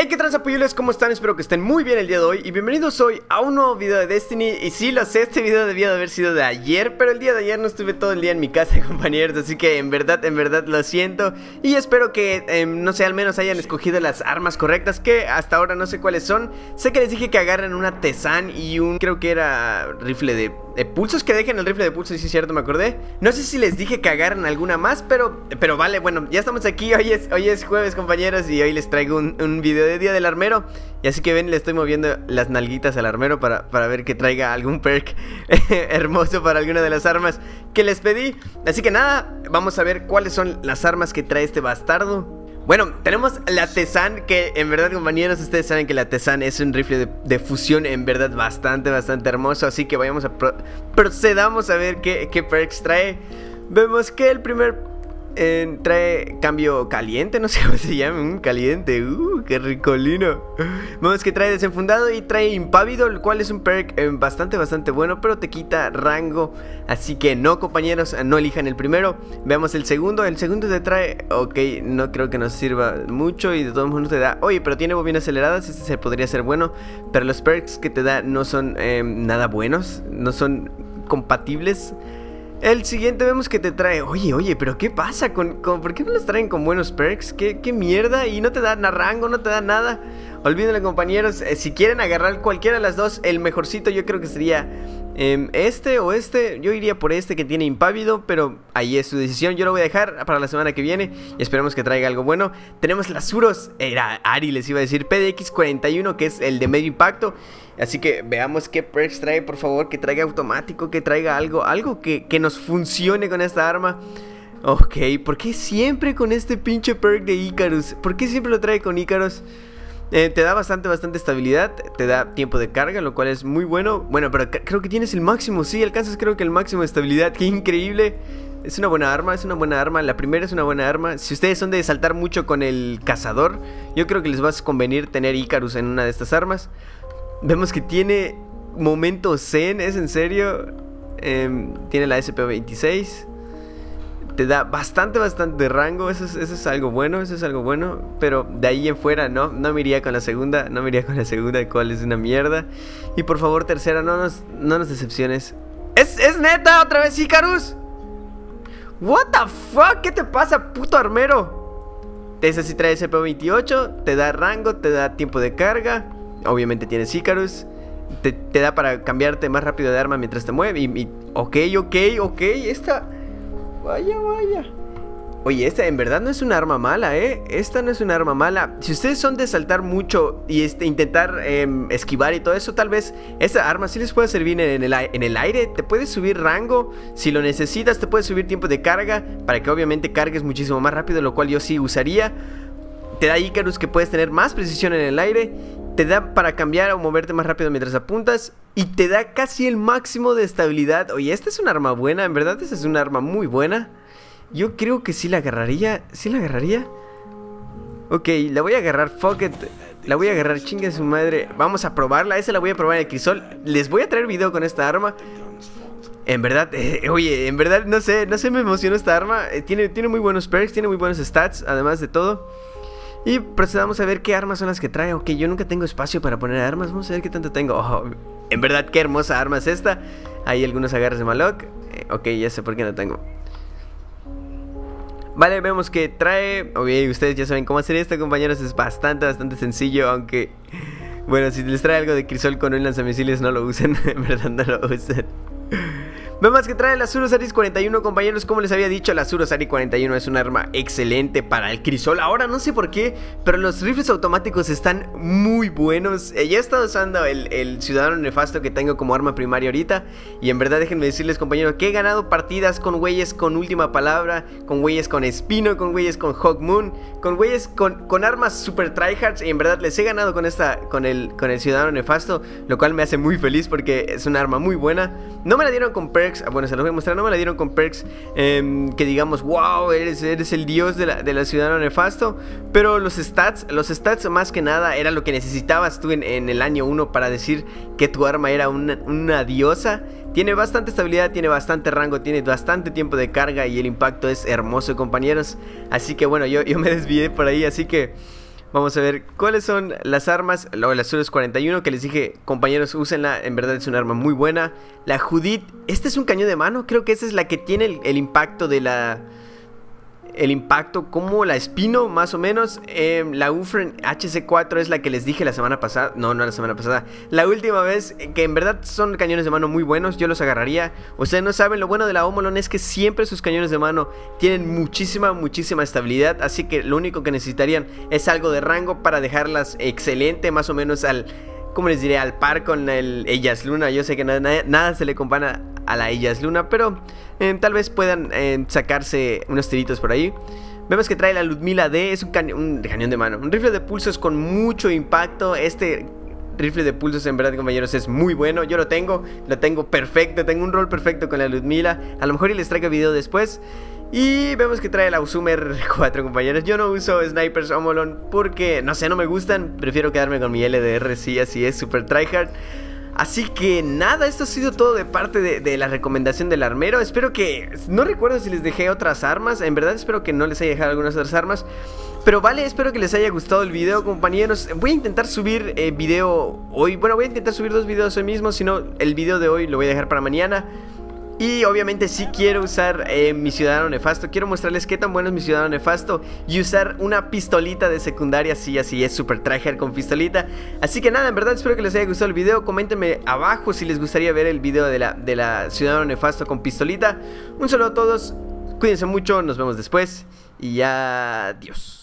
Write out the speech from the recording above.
¿Qué tranza, polluelos? ¿Cómo están? Espero que estén muy bien el día de hoy y bienvenidos hoy a un nuevo video de Destiny. Y sí, lo sé, este video debía de haber sido de ayer, pero el día de ayer no estuve todo el día en mi casa, compañeros, así que en verdad lo siento. Y espero que, no sé, al menos hayan escogido las armas correctas, que hasta ahora no sé cuáles son. Sé que les dije que agarren una Tezan y un, creo que era rifle de pulsos, que dejen el rifle de pulsos, sí es cierto, me acordé. No sé si les dije que agarren alguna más, pero vale, bueno, ya estamos aquí, hoy es jueves, compañeros, y hoy les traigo un video de Día del Armero. Y así que ven, le estoy moviendo las nalguitas al armero para ver que traiga algún perk hermoso para alguna de las armas que les pedí. Así que nada, vamos a ver cuáles son las armas que trae este bastardo. Bueno, tenemos la Tezan, que en verdad, compañeros, ustedes saben que la Tezan es un rifle de fusión en verdad bastante hermoso. Así que vayamos a procedamos a ver qué perks trae. Vemos que el primer trae cambio caliente, no sé cómo se llama, caliente, qué ricolino. Vemos que trae desenfundado y trae impávido, el cual es un perk bastante bueno, pero te quita rango. Así que no, compañeros, no elijan el primero. Veamos el segundo te trae, ok, no creo que nos sirva mucho y de todos modos te da, oye, pero tiene bobinas aceleradas, este se podría ser bueno. Pero los perks que te da no son nada buenos, no son compatibles. El siguiente vemos que te trae, oye, pero ¿qué pasa? ¿Por qué no los traen con buenos perks? ¿Qué mierda? Y no te dan rango, no te dan nada. Olvídenlo, compañeros, si quieren agarrar cualquiera de las dos, el mejorcito yo creo que sería este o este. Yo iría por este que tiene impávido, pero ahí es su decisión. Yo lo voy a dejar para la semana que viene y esperemos que traiga algo bueno. Tenemos las Suros, era Ari, les iba a decir, PDX-41, que es el de medio impacto. Así que veamos qué perks trae, por favor, que traiga automático, que traiga algo que nos funcione con esta arma. Ok, ¿por qué siempre con este pinche perk de Icarus? ¿Por qué siempre lo trae con Icarus? Te da bastante estabilidad, te da tiempo de carga, lo cual es muy bueno. Bueno, pero creo que tienes el máximo, sí, alcanzas creo que el máximo de estabilidad, qué increíble. Es una buena arma, la primera es una buena arma. Si ustedes son de saltar mucho con el cazador, yo creo que les va a convenir tener Icarus en una de estas armas. Vemos que tiene momento zen, ¿es en serio? Tiene la SP26. Te da bastante rango, eso es algo bueno, pero de ahí en fuera no me iría con la segunda, cual es una mierda. Y por favor, tercera, no nos decepciones. ¿Es neta otra vez Icarus? What the fuck, ¿qué te pasa, puto armero? Esa sí trae SP28, te da rango, te da tiempo de carga. Obviamente tienes Icarus, te da para cambiarte más rápido de arma mientras te mueves. Ok, esta... Vaya. Oye, esta en verdad no es una arma mala, esta no es una arma mala. Si ustedes son de saltar mucho y intentar esquivar y todo eso, tal vez esta arma sí les puede servir en el aire. Te puede subir rango, si lo necesitas, te puede subir tiempo de carga, para que obviamente cargues muchísimo más rápido, lo cual yo sí usaría. Te da Icarus, que puedes tener más precisión en el aire. Te da para cambiar o moverte más rápido mientras apuntas. Y te da casi el máximo de estabilidad. Oye, esta es un arma buena, en verdad esta es una arma muy buena. Yo creo que sí la agarraría. ¿Sí la agarraría? Ok, la voy a agarrar, fuck it. La voy a agarrar, chingue su madre. Vamos a probarla, esa la voy a probar en el crisol. Les voy a traer video con esta arma. En verdad, oye, en verdad no sé, me emocionó esta arma. Tiene muy buenos perks, tiene muy buenos stats, además de todo. Y procedamos a ver qué armas son las que trae. Ok, yo nunca tengo espacio para poner armas. Vamos a ver qué tanto tengo. En verdad, qué hermosa arma es esta. Hay algunos agarres de Malok. Ok, ya sé por qué no tengo. Vale, vemos que trae... Oye, ustedes ya saben cómo hacer esto, compañeros. Es bastante sencillo, aunque... Bueno, si les trae algo de crisol con un lanzamisiles, no lo usen. En verdad, no lo usen. Vemos que trae la Suros Aris 41, compañeros. Como les había dicho, la Suros Aris 41 es un arma excelente para el crisol. Ahora no sé por qué, pero los rifles automáticos están muy buenos. Yo he estado usando el Ciudadano Nefasto que tengo como arma primaria ahorita. Y en verdad déjenme decirles, compañeros, que he ganado partidas con güeyes con última palabra, con güeyes con Espino, con güeyes con Hawkmoon, con güeyes con armas super tryhards. Y en verdad les he ganado con el Ciudadano Nefasto, lo cual me hace muy feliz porque es una arma muy buena. No me la dieron con perks. Bueno, se los voy a mostrar, no me la dieron con perks que digamos, wow, eres el dios de la Ciudadano Nefasto. Pero los stats más que nada era lo que necesitabas tú en el año 1 para decir que tu arma era una diosa. Tiene bastante estabilidad, tiene bastante rango, tiene bastante tiempo de carga y el impacto es hermoso, compañeros. Así que bueno, yo me desvié por ahí, así que Vamos a ver cuáles son las armas. La Azurus 41 que les dije, compañeros, úsenla. En verdad es un arma muy buena. La Judith, este es un cañón de mano. Creo que esta es la que tiene el impacto de la... El impacto como la Espino, más o menos. La Ufren HC4 es la que les dije la semana pasada. No la semana pasada. La última vez, que en verdad son cañones de mano muy buenos. Yo los agarraría. Ustedes no saben, lo bueno de la Omolon es que siempre sus cañones de mano tienen muchísima estabilidad. Así que lo único que necesitarían es algo de rango para dejarlas excelente, más o menos al... ¿Cómo les diré? Al par con el Ellas Luna. Yo sé que nada se le compara a la Ellas Luna, pero tal vez puedan sacarse unos tiritos por ahí. Vemos que trae la Ludmila D, es un cañón de mano. Un rifle de pulsos con mucho impacto. Este rifle de pulsos en verdad, compañeros, es muy bueno. Yo lo tengo perfecto, tengo un rol perfecto con la Ludmila. A lo mejor y les traigo video después. Y vemos que trae la Usumer 4, compañeros. Yo no uso snipers Omolon porque, no sé, no me gustan. Prefiero quedarme con mi LDR, sí, así es, super tryhard. Así que nada, esto ha sido todo de parte de la recomendación del armero. Espero que... No recuerdo si les dejé otras armas. En verdad espero que no les haya dejado algunas otras armas. Pero vale, espero que les haya gustado el video, compañeros. Voy a intentar subir video hoy. Bueno, voy a intentar subir 2 videos hoy mismo. Si no, el video de hoy lo voy a dejar para mañana. Y obviamente sí quiero usar mi Ciudadano Nefasto. Quiero mostrarles qué tan bueno es mi Ciudadano Nefasto. Y usar una pistolita de secundaria. Sí, así es, super tryhard con pistolita. Así que nada, en verdad espero que les haya gustado el video. Coméntenme abajo si les gustaría ver el video de la Ciudadano Nefasto con pistolita. Un saludo a todos, cuídense mucho, nos vemos después. Y adiós.